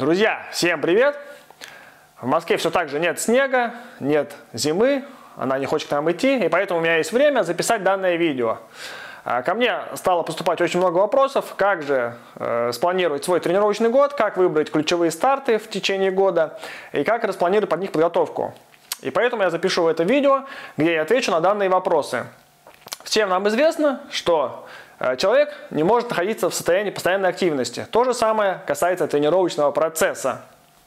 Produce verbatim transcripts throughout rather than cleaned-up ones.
Друзья, всем привет! В Москве все так же нет снега, нет зимы, она не хочет к нам идти, и поэтому у меня есть время записать данное видео. Ко мне стало поступать очень много вопросов, как же э, спланировать свой тренировочный год, как выбрать ключевые старты в течение года и как распланировать под них подготовку. И поэтому я запишу это видео, где я отвечу на данные вопросы. Всем нам известно, что человек не может находиться в состоянии постоянной активности. То же самое касается тренировочного процесса.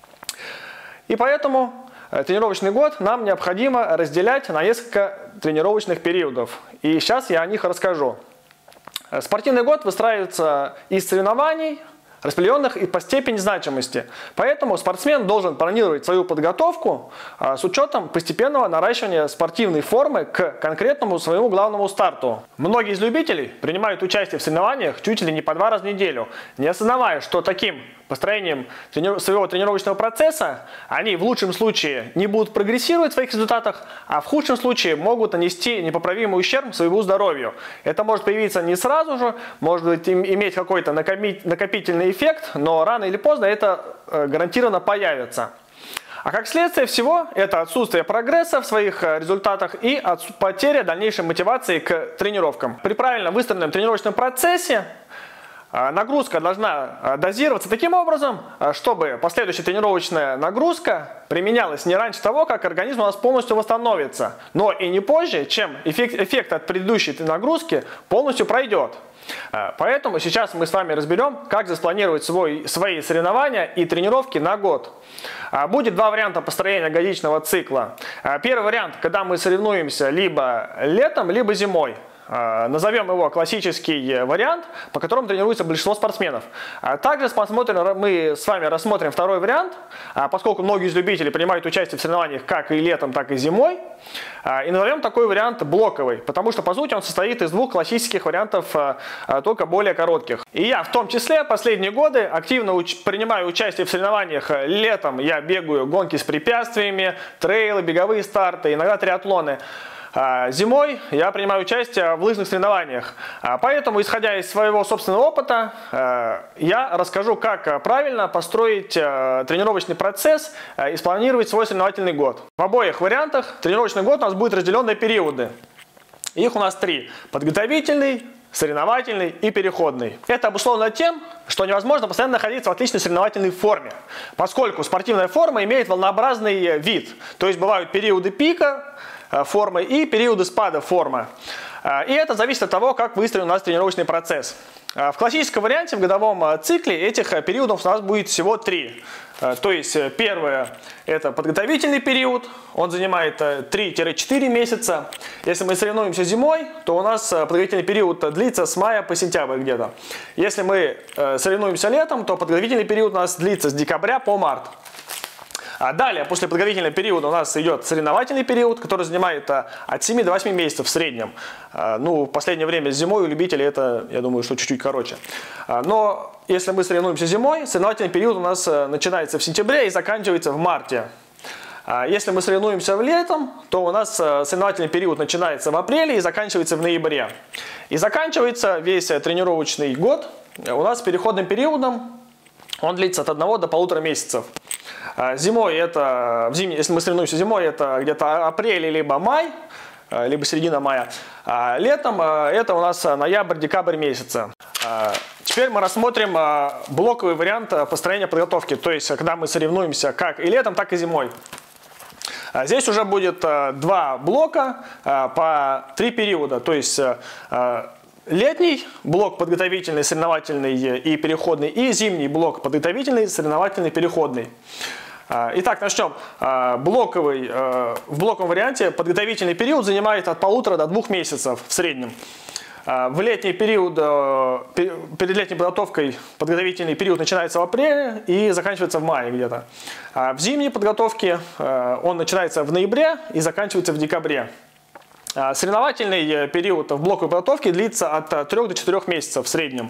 И поэтому тренировочный год нам необходимо разделять на несколько тренировочных периодов. И сейчас я о них расскажу. Спортивный год выстраивается из соревнований, распределенных и по степени значимости. Поэтому спортсмен должен планировать свою подготовку а, с учетом постепенного наращивания спортивной формы к конкретному своему главному старту. Многие из любителей принимают участие в соревнованиях чуть ли не по два раза в неделю, не осознавая, что таким построением трени- своего тренировочного процесса они в лучшем случае не будут прогрессировать в своих результатах, а в худшем случае могут нанести непоправимый ущерб своему здоровью. Это может появиться не сразу же, может быть, им, иметь какой-то накопительный эффект, но рано или поздно это э, гарантированно появится. А как следствие всего, это отсутствие прогресса в своих результатах и потеря дальнейшей мотивации к тренировкам. При правильно выстроенном тренировочном процессе нагрузка должна дозироваться таким образом, чтобы последующая тренировочная нагрузка применялась не раньше того, как организм у нас полностью восстановится, но и не позже, чем эффект, эффект от предыдущей нагрузки полностью пройдет. Поэтому сейчас мы с вами разберем, как заспланировать свой, свои соревнования и тренировки на год. Будет два варианта построения годичного цикла. Первый вариант, когда мы соревнуемся либо летом, либо зимой. Назовем его классический вариант, по которому тренируется большинство спортсменов. Также посмотрим, мы с вами рассмотрим второй вариант, поскольку многие из любителей принимают участие в соревнованиях как и летом, так и зимой. И назовем такой вариант блоковый, потому что по сути он состоит из двух классических вариантов, только более коротких. И я в том числе последние годы активно уч- принимаю участие в соревнованиях. Летом я бегаю гонки с препятствиями, трейлы, беговые старты, иногда триатлоны. Зимой я принимаю участие в лыжных соревнованиях. Поэтому, исходя из своего собственного опыта, я расскажу, как правильно построить тренировочный процесс и спланировать свой соревновательный год. В обоих вариантах тренировочный год у нас будет разделен на периоды. Их у нас три. Подготовительный, соревновательный и переходный. Это обусловлено тем, что невозможно постоянно находиться в отличной соревновательной форме, поскольку спортивная форма имеет волнообразный вид. То есть бывают периоды пика формы и периоды спада формы. И это зависит от того, как выстроен у нас тренировочный процесс. В классическом варианте, в годовом цикле, этих периодов у нас будет всего три. То есть первое – это подготовительный период, он занимает три-четыре месяца. Если мы соревнуемся зимой, то у нас подготовительный период длится с мая по сентябрь где-то. Если мы соревнуемся летом, то подготовительный период у нас длится с декабря по март. А далее, после подготовительного периода у нас идет соревновательный период, который занимает от семи до восьми месяцев в среднем. Ну, в последнее время зимой у любителей это, я думаю, что чуть-чуть короче. Но если мы соревнуемся зимой, соревновательный период у нас начинается в сентябре и заканчивается в марте. Если мы соревнуемся летом, то у нас соревновательный период начинается в апреле и заканчивается в ноябре. И заканчивается весь тренировочный год у нас переходным периодом, он длится от одного до полутора месяцев. Зимой это, в зимней, если мы соревнуемся зимой, это где-то апрель либо май, либо середина мая. А летом это у нас ноябрь-декабрь месяца. Теперь мы рассмотрим блоковый вариант построения подготовки, то есть когда мы соревнуемся как и летом, так и зимой. Здесь уже будет два блока по три периода, то есть летний блок подготовительный, соревновательный и переходный, и зимний блок подготовительный, соревновательный, переходный. Итак, начнем. Блоковый, в блоковом варианте подготовительный период занимает от полутора до двух месяцев в среднем. В летний период, перед летней подготовкой подготовительный период начинается в апреле и заканчивается в мае где-то. В зимней подготовке он начинается в ноябре и заканчивается в декабре. Соревновательный период в блоковой подготовке длится от трёх до четырёх месяцев в среднем.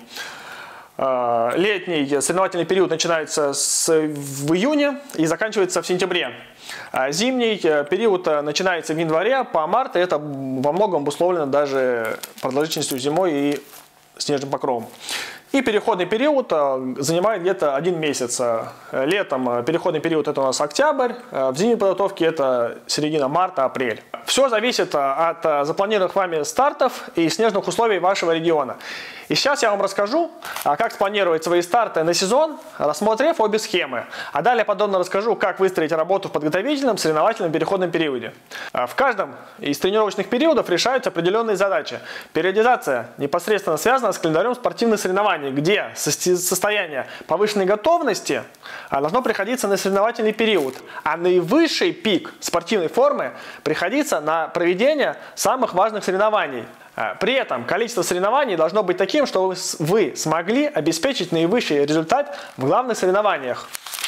Летний соревновательный период начинается с, в июне и заканчивается в сентябре. Зимний период начинается в январе по март, и это во многом обусловлено даже продолжительностью зимой и снежным покровом. И переходный период занимает где-то один месяц. Летом переходный период это у нас октябрь, в зимней подготовке это середина марта, апрель. Все зависит от запланированных вами стартов и снежных условий вашего региона. И сейчас я вам расскажу, как спланировать свои старты на сезон, рассмотрев обе схемы. А далее подробно расскажу, как выстроить работу в подготовительном, соревновательном, переходном периоде. В каждом из тренировочных периодов решаются определенные задачи. Периодизация непосредственно связана с календарем спортивных соревнований, где состояние повышенной готовности должно приходиться на соревновательный период, а наивысший пик спортивной формы приходится на проведение самых важных соревнований. При этом количество соревнований должно быть таким, что вы смогли обеспечить наивысший результат в главных соревнованиях.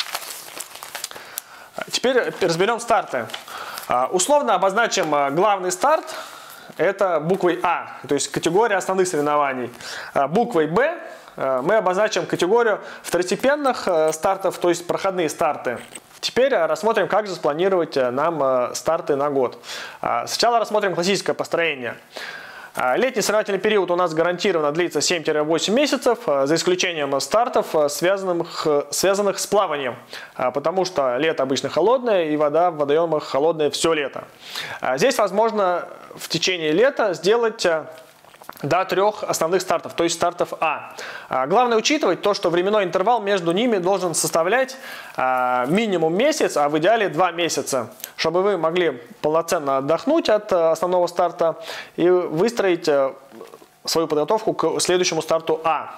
Теперь разберем старты. Условно обозначим главный старт. Это буквой А, то есть категория основных соревнований. Буквой Б мы обозначим категорию второстепенных стартов, то есть проходные старты. Теперь рассмотрим, как же спланировать нам старты на год. Сначала рассмотрим классическое построение. Летний соревновательный период у нас гарантированно длится семь-восемь месяцев, за исключением стартов, связанных, связанных с плаванием, потому что лето обычно холодное и вода в водоемах холодная все лето. Здесь возможно в течение лета сделать до трех основных стартов, то есть стартов А. Главное учитывать то, что временной интервал между ними должен составлять минимум месяц, а в идеале два месяца, чтобы вы могли полноценно отдохнуть от основного старта и выстроить свою подготовку к следующему старту А.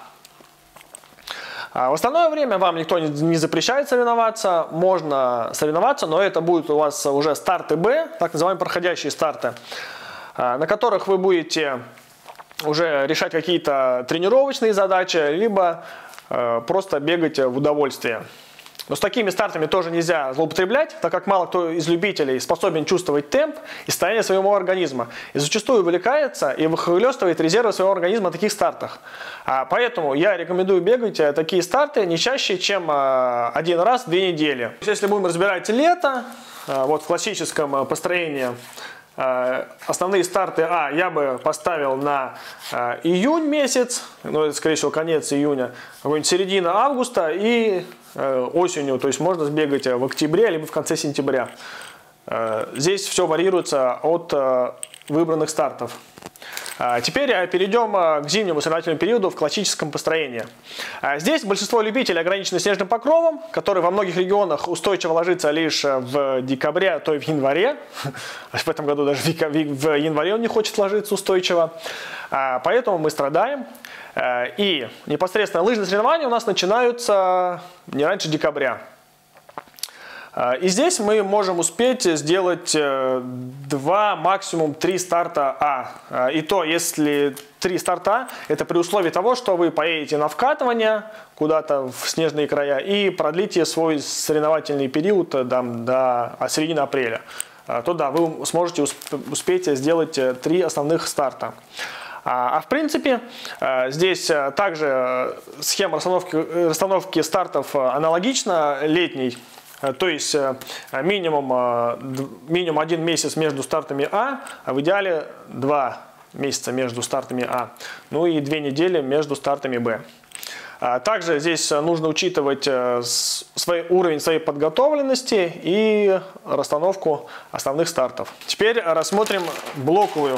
В остальное время вам никто не запрещает соревноваться, можно соревноваться, но это будут у вас уже старты Б, так называемые проходящие старты, на которых вы будете уже решать какие-то тренировочные задачи, либо э, просто бегать в удовольствие. Но с такими стартами тоже нельзя злоупотреблять, так как мало кто из любителей способен чувствовать темп и состояние своего организма. И зачастую увлекается и выхлестывает резервы своего организма на таких стартах. А поэтому я рекомендую бегать такие старты не чаще, чем один раз в две недели. Если будем разбирать лето, вот в классическом построении, основные старты А я бы поставил на июнь месяц, ну это скорее всего конец июня, середина августа и осенью, то есть можно сбегать в октябре либо в конце сентября. Здесь все варьируется от выбранных стартов. Теперь перейдем к зимнему соревновательному периоду в классическом построении. Здесь большинство любителей ограничены снежным покровом, который во многих регионах устойчиво ложится лишь в декабре, а то и в январе. В этом году даже в январе он не хочет ложиться устойчиво. Поэтому мы страдаем. И непосредственно лыжные соревнования у нас начинаются не раньше декабря. И здесь мы можем успеть сделать два, максимум три старта А. И то, если три старта А, это при условии того, что вы поедете на вкатывание куда-то в снежные края и продлите свой соревновательный период там, до середины апреля. То да, вы сможете успеть сделать три основных старта. А в принципе, здесь также схема расстановки, расстановки стартов аналогична летней. То есть минимум, минимум один месяц между стартами А, а в идеале два месяца между стартами А. Ну и две недели между стартами Б. Также здесь нужно учитывать свой уровень своей подготовленности и расстановку основных стартов. Теперь рассмотрим блоковую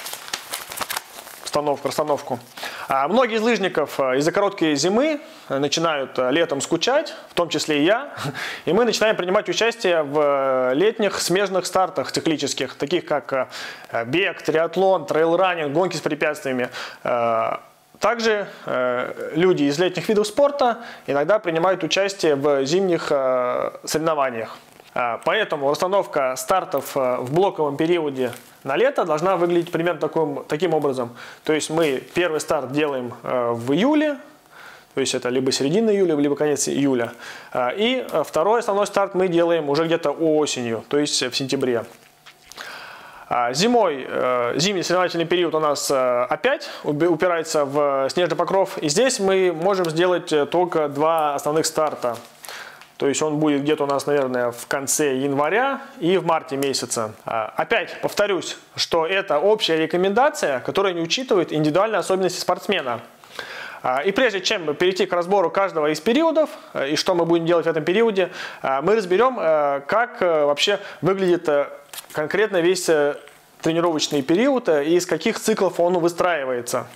расстановку. Многие из лыжников из-за короткой зимы начинают летом скучать, в том числе и я, и мы начинаем принимать участие в летних смежных стартах циклических, таких как бег, триатлон, трейл-раннинг, гонки с препятствиями. Также люди из летних видов спорта иногда принимают участие в зимних соревнованиях. Поэтому расстановка стартов в блоковом периоде на лето должна выглядеть примерно таким, таким образом. То есть мы первый старт делаем в июле, то есть это либо середина июля, либо конец июля. И второй основной старт мы делаем уже где-то осенью, то есть в сентябре. Зимой, зимний соревновательный период у нас опять упирается в снежный покров. И здесь мы можем сделать только два основных старта. То есть он будет где-то у нас, наверное, в конце января и в марте месяца. Опять повторюсь, что это общая рекомендация, которая не учитывает индивидуальные особенности спортсмена. И прежде чем перейти к разбору каждого из периодов и что мы будем делать в этом периоде, мы разберем, как вообще выглядит конкретно весь тренировочный период и из каких циклов он выстраивается.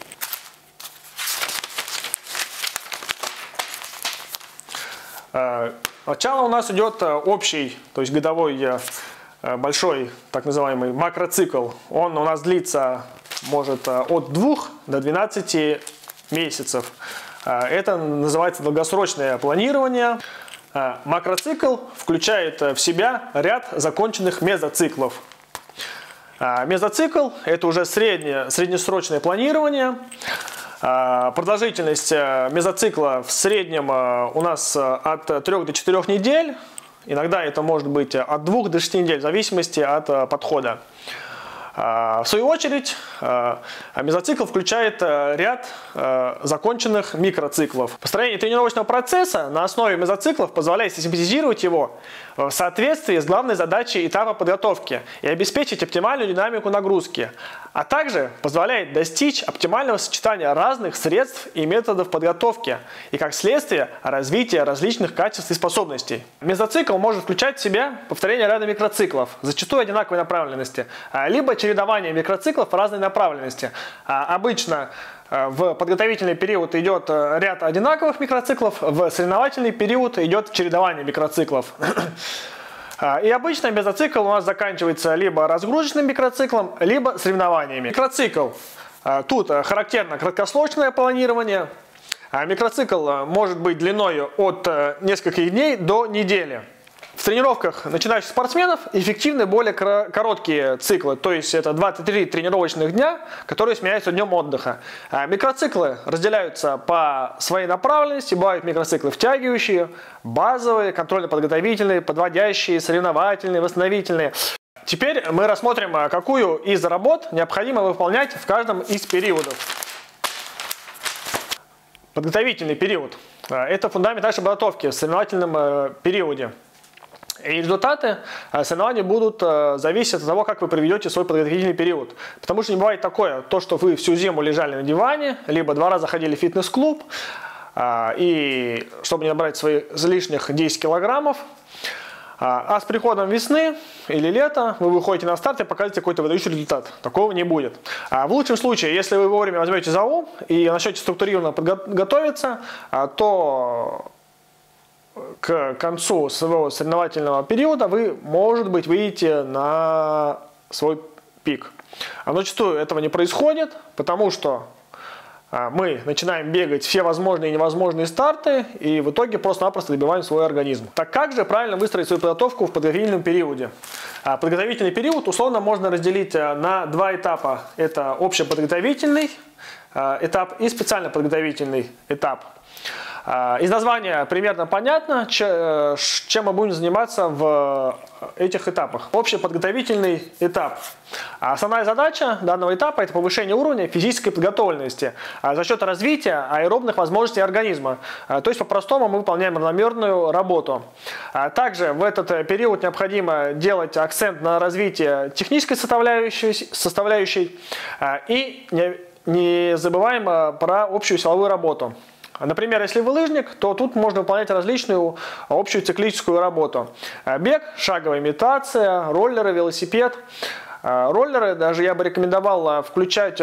Сначала у нас идет общий, то есть годовой большой так называемый макроцикл. Он у нас длится может от двух до двенадцати месяцев. Это называется долгосрочное планирование. Макроцикл включает в себя ряд законченных мезоциклов. Мезоцикл – это уже среднее, среднесрочное планирование. Продолжительность мезоцикла в среднем у нас от трёх до четырёх недель. Иногда это может быть от двух до шести недель, в зависимости от подхода. В свою очередь, мезоцикл включает ряд законченных микроциклов. Построение тренировочного процесса на основе мезоциклов позволяет систематизировать его в соответствии с главной задачей этапа подготовки и обеспечить оптимальную динамику нагрузки, а также позволяет достичь оптимального сочетания разных средств и методов подготовки и, как следствие, развития различных качеств и способностей. Мезоцикл может включать в себя повторение ряда микроциклов, зачастую одинаковой направленности, либо чередование микроциклов разной направленности. Обычно в подготовительный период идет ряд одинаковых микроциклов, в соревновательный период идет чередование микроциклов. И обычно мезоцикл у нас заканчивается либо разгрузочным микроциклом, либо соревнованиями. Микроцикл. Тут характерно краткосрочное планирование. Микроцикл может быть длиной от нескольких дней до недели. В тренировках начинающих спортсменов эффективны более короткие циклы, то есть это два-три тренировочных дня, которые сменяются днем отдыха. Микроциклы разделяются по своей направленности, бывают микроциклы втягивающие, базовые, контрольно-подготовительные, подводящие, соревновательные, восстановительные. Теперь мы рассмотрим, какую из работ необходимо выполнять в каждом из периодов. Подготовительный период – это фундамент нашей подготовки в соревновательном периоде. И результаты соревнований будут зависеть от того, как вы проведете свой подготовительный период. Потому что не бывает такое, то, что вы всю зиму лежали на диване, либо два раза ходили в фитнес-клуб, и чтобы не набрать свои лишних десять килограммов, а с приходом весны или лета вы выходите на старт и покажете какой-то выдающий результат. Такого не будет. В лучшем случае, если вы вовремя возьмете за ум и начнете структурированно подготовиться, то к концу своего соревновательного периода вы, может быть, выйдете на свой пик. А зачастую этого не происходит, потому что мы начинаем бегать все возможные и невозможные старты и в итоге просто-напросто добиваем свой организм. Так как же правильно выстроить свою подготовку в подготовительном периоде? Подготовительный период условно можно разделить на два этапа. Это общеподготовительный этап и специально подготовительный этап. Из названия примерно понятно, чем мы будем заниматься в этих этапах. Общеподготовительный этап. Основная задача данного этапа – это повышение уровня физической подготовленности за счет развития аэробных возможностей организма. То есть, по-простому, мы выполняем равномерную работу. Также в этот период необходимо делать акцент на развитие технической составляющей, составляющей и не забываем про общую силовую работу. Например, если вы лыжник, то тут можно выполнять различную общую циклическую работу. Бег, шаговая имитация, роллеры, велосипед. Роллеры даже я бы рекомендовал включать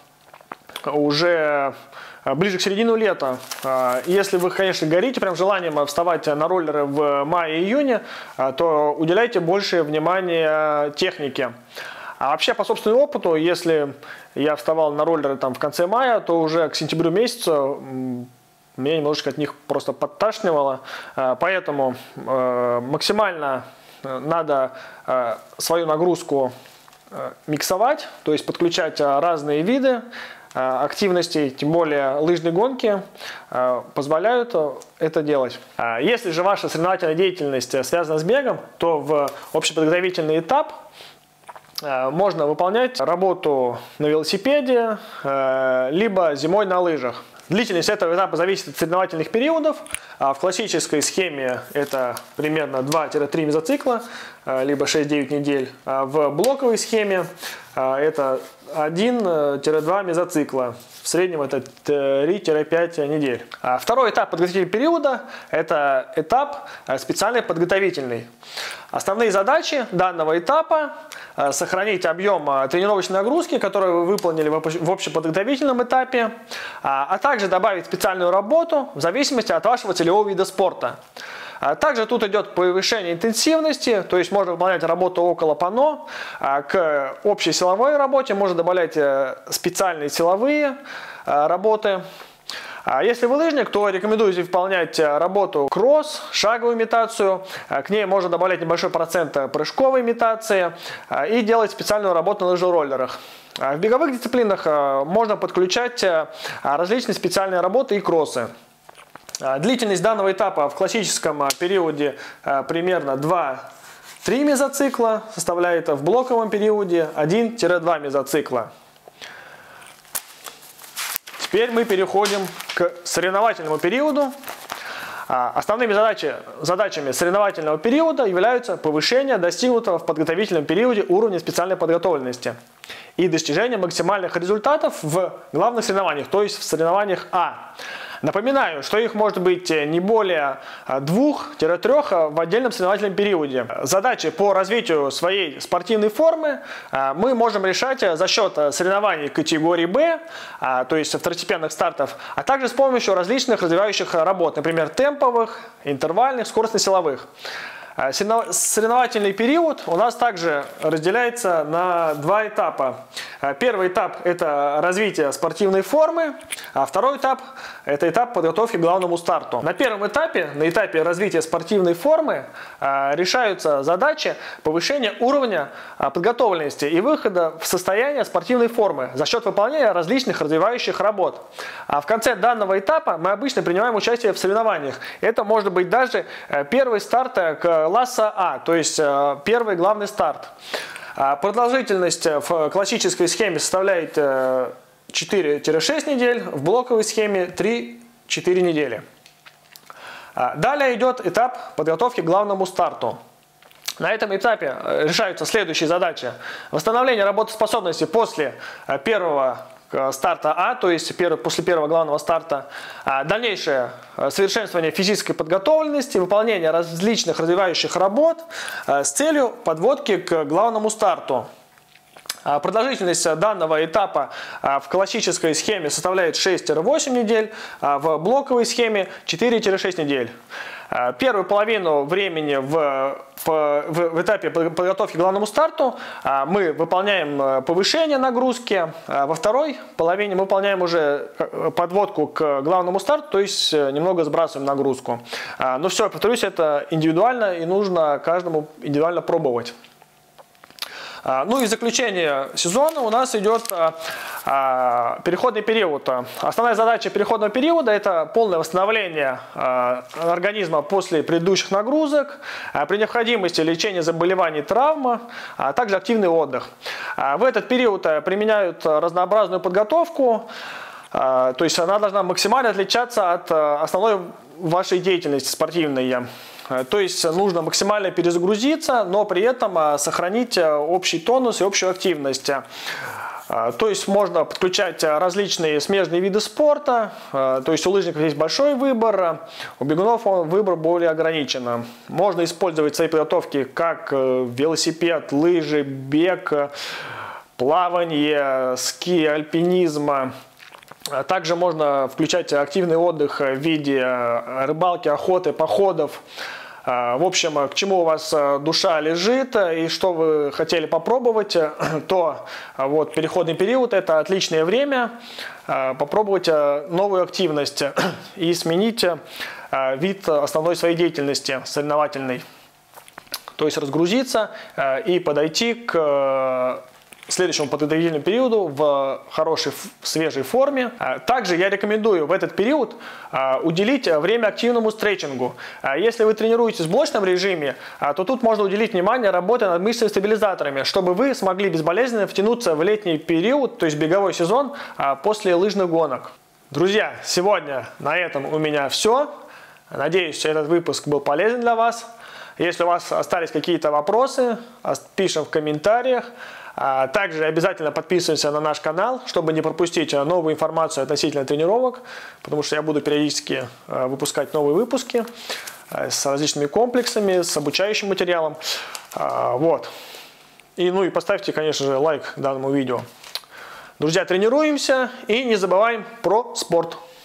уже ближе к середине лета. Если вы, конечно, горите прям желанием вставать на роллеры в мае-июне, то уделяйте больше внимания технике. А вообще, по собственному опыту, если я вставал на роллеры там в конце мая, то уже к сентябрю месяцу меня немножечко от них просто подташнивало. Поэтому максимально надо свою нагрузку миксовать, то есть подключать разные виды активностей, тем более лыжные гонки позволяют это делать. Если же ваша соревновательная деятельность связана с бегом, то в общеподготовительный этап можно выполнять работу на велосипеде, либо зимой на лыжах. Длительность этого этапа зависит от соревновательных периодов. В классической схеме это примерно два-три мезоцикла, либо шесть-девять недель. В блоковой схеме это один-два мезоцикла. В среднем это три-пять недель. А второй этап подготовительного периода – это этап специальный подготовительный. Основные задачи данного этапа – сохранить объем тренировочной нагрузки, которую вы выполнили в общеподготовительном этапе, а также добавить специальную работу в зависимости от вашего целевого вида спорта. Также тут идет повышение интенсивности, то есть можно выполнять работу около пано. К общей силовой работе можно добавлять специальные силовые работы. Если вы лыжник, то рекомендуете выполнять работу кросс, шаговую имитацию. К ней можно добавлять небольшой процент прыжковой имитации и делать специальную работу на лыжероллерах. В беговых дисциплинах можно подключать различные специальные работы и кроссы. Длительность данного этапа в классическом периоде примерно два-три мезоцикла, составляет в блоковом периоде один-два мезоцикла. Теперь мы переходим к соревновательному периоду. Основными задачи, задачами соревновательного периода являются повышение достигнутого в подготовительном периоде уровня специальной подготовленности и достижение максимальных результатов в главных соревнованиях, то есть в соревнованиях А. Напоминаю, что их может быть не более двух-трех в отдельном соревновательном периоде. Задачи по развитию своей спортивной формы мы можем решать за счет соревнований категории Б, то есть второстепенных стартов, а также с помощью различных развивающих работ, например, темповых, интервальных, скоростно-силовых. Соревновательный период у нас также разделяется на два этапа. Первый этап – это развитие спортивной формы, а второй этап – это этап подготовки к главному старту. На первом этапе, на этапе развития спортивной формы, решаются задачи повышения уровня подготовленности и выхода в состояние спортивной формы за счет выполнения различных развивающих работ. А в конце данного этапа мы обычно принимаем участие в соревнованиях. Это может быть даже первый старт к класса А, то есть первый главный старт. Продолжительность в классической схеме составляет четыре-шесть недель, в блоковой схеме три-четыре недели. Далее идет этап подготовки к главному старту. На этом этапе решаются следующие задачи. Восстановление работоспособности после первого старта А, то есть после первого главного старта, дальнейшее совершенствование физической подготовленности, выполнение различных развивающих работ с целью подводки к главному старту. Продолжительность данного этапа в классической схеме составляет шесть-восемь недель, а в блоковой схеме четыре-шесть недель. Первую половину времени в, в, в этапе подготовки к главному старту мы выполняем повышение нагрузки, а во второй половине мы выполняем уже подводку к главному старту, то есть немного сбрасываем нагрузку. Но все, повторюсь, это индивидуально и нужно каждому индивидуально пробовать. Ну и в заключение сезона у нас идет а, переходный период. Основная задача переходного периода – это полное восстановление а, организма после предыдущих нагрузок, а, при необходимости лечения заболеваний, травм, а также активный отдых. А, в этот период применяют разнообразную подготовку, а, то есть она должна максимально отличаться от основной вашей деятельности спортивной. То есть нужно максимально перезагрузиться, но при этом сохранить общий тонус и общую активность. То есть можно подключать различные смежные виды спорта, то есть у лыжников есть большой выбор, у бегунов выбор более ограничен. Можно использовать в своей подготовке как велосипед, лыжи, бег, плавание, ски, альпинизм. Также можно включать активный отдых в виде рыбалки, охоты, походов. В общем, к чему у вас душа лежит и что вы хотели попробовать, то вот переходный период – это отличное время попробовать новую активность и сменить вид основной своей деятельности соревновательной. То есть разгрузиться и подойти к следующему подготовительному периоду в хорошей, свежей форме. Также я рекомендую в этот период уделить время активному стретчингу. Если вы тренируетесь в блочном режиме, то тут можно уделить внимание работе над мышечными стабилизаторами, чтобы вы смогли безболезненно втянуться в летний период, то есть беговой сезон, после лыжных гонок. Друзья, сегодня на этом у меня все. Надеюсь, этот выпуск был полезен для вас. Если у вас остались какие-то вопросы, пишем в комментариях. Также обязательно подписываемся на наш канал, чтобы не пропустить новую информацию относительно тренировок, потому что я буду периодически выпускать новые выпуски с различными комплексами, с обучающим материалом. Вот. И, ну и поставьте, конечно же, лайк данному видео. Друзья, тренируемся и не забываем про спорт.